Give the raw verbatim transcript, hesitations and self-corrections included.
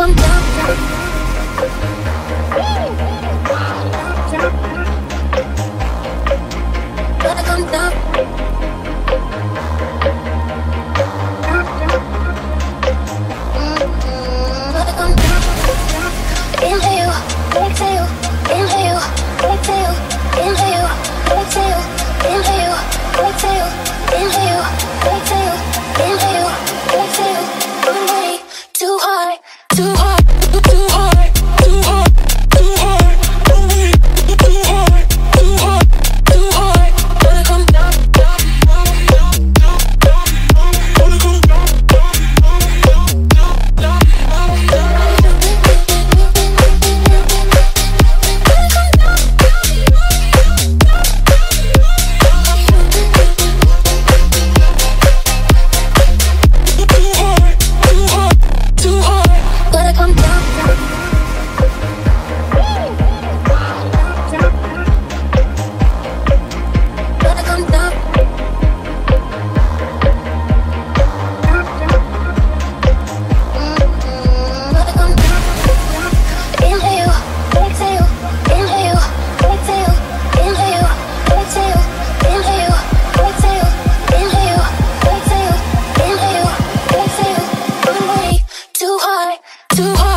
come down. Gotta come down. Gotta come down. Inhale, exhale, inhale, exhale, inhale, exhale, inhale, exhale, inhale, exhale, inhale, exhale. I'm way too high, too high, too high, too high, too high. I'm way too high, too high, too high. Gotta come down, down, down, down, down, down. Gotta come down, down, down, down, down, down, down. Too high, too high.